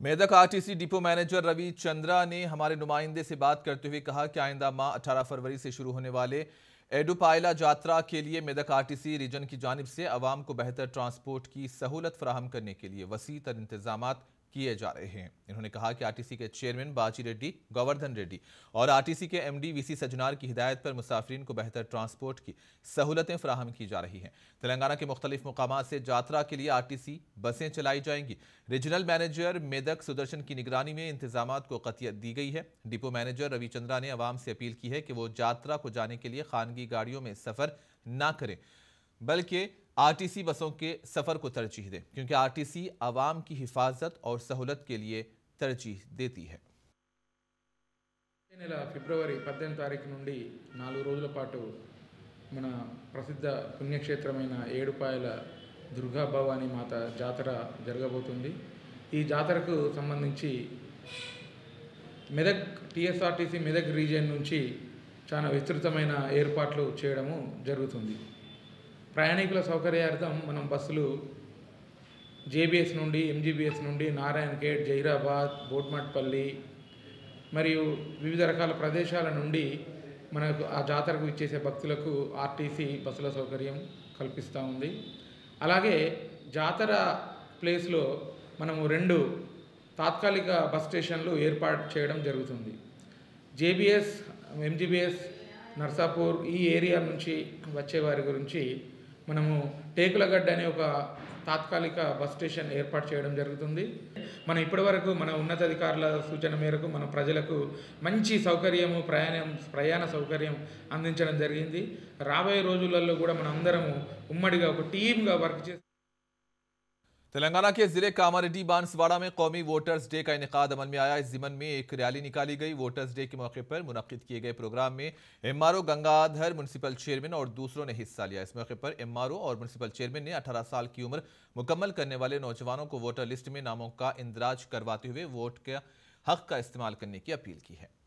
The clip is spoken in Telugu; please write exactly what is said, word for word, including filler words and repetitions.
Medak RTC depot manager Ravi Chandra ने हमारे नुमाइंदे से बात करते हुए कहा कि आइंदा माह अठारह फरवरी से शुरू होने वाले एडुपाइला यात्रा के लिए मेदक आरटीसी रीजन की जानिब से अवाम को बेहतर ट्रांसपोर्ट की सहूलत फराहम करने के लिए वसी तर इंतजाम किए जा रहे हैं। इन्होंने कहा कि आरटीसी के चेयरमैन बाजी रेड्डी, गोवर्धन रेड्डी और आरटीसी के एमडी वीसी सजनार की हिदायत पर मुसाफिरीन को बेहतर ट्रांसपोर्ट की सहूलतें फराहम की जा रही हैं। तेलंगाना के मुख्तलिफ मुकामात से यात्रा के लिए आरटीसी बसें चलाई जाएंगी। रीजनल मैनेजर मेदक सुदर्शन की निगरानी में इंतजाम को कतियत दी गई है। डिपो मैनेजर रवि चंद्रा ने अवाम से अपील की है कि वो यात्रा को जाने के लिए खानगी गाड़ियों में सफर ना करें, बल्कि आरटीसी बसों के सफर को तरजीह दें, क्योंकि आरटीसी आवाम की हिफाजत और सहूलत के लिए तरजीह देती है। నెల ఫిబ్రవరి పద్దెనిమిది తారీఖు నుండి నాలుగు రోజుల పాటు మన ప్రసిద్ధ పుణ్యక్షేత్రమైన ఏడుపాయల దుర్గా భవానీ మాత జాతర జరగబోతుంది। ఈ జాతరకు సంబంధించి మెదక్ టీఎస్ఆర్టీసీ మెదక్ రీజియన్ నుంచి చాలా విస్తృతమైన ఏర్పాట్లు చేయడము జరుగుతుంది। ప్రయాణికుల సౌకర్యార్థం మనం బస్సులు జేబీఎస్ నుండి, ఎంజీబీఎస్ నుండి, నారాయణ ఖేడ్, జహీరాబాద్, బోట్మట్పల్లి మరియు వివిధ రకాల ప్రదేశాల నుండి మనకు ఆ జాతరకు ఇచ్చేసే భక్తులకు ఆర్టీసీ బస్సుల సౌకర్యం కల్పిస్తూ ఉంది। అలాగే జాతర ప్లేస్లో మనము రెండు తాత్కాలిక బస్ స్టేషన్లు ఏర్పాటు చేయడం జరుగుతుంది। జేబీఎస్, ఎంజీబీఎస్, నర్సాపూర్ ఈ ఏరియా నుంచి వచ్చే వారి గురించి మనము టేకులగడ్డ అనే ఒక తాత్కాలిక బస్ స్టేషన్ ఏర్పాటు చేయడం జరుగుతుంది। మనం ఇప్పటివరకు మన ఉన్నతాధికారుల సూచన మేరకు మన ప్రజలకు మంచి సౌకర్యము ప్రయాణం ప్రయాణ సౌకర్యం అందించడం జరిగింది। రాబోయే రోజులలో కూడా మనం అందరము ఉమ్మడిగా ఒక టీమ్గా వర్క్ చేసి तेलंगाना के जिले कामारेड्डी बांसवाड़ा में कौमी वोटर्स डे का इनेकाद अमल में आया। इस जिमन में एक रैली निकाली गई। वोटर्स डे के मौके पर मुनक्किद किए गए प्रोग्राम में एमआरओ गंगाधर, म्युनिसिपल चेयरमैन और दूसरों ने हिस्सा लिया। इस मौके पर एमआरओ और म्युनिसिपल चेयरमैन ने अठारह साल की उम्र मुकम्मल करने वाले नौजवानों को वोटर लिस्ट में नामों का इंदराज करवाते हुए वोट के हक का इस्तेमाल करने की अपील की है।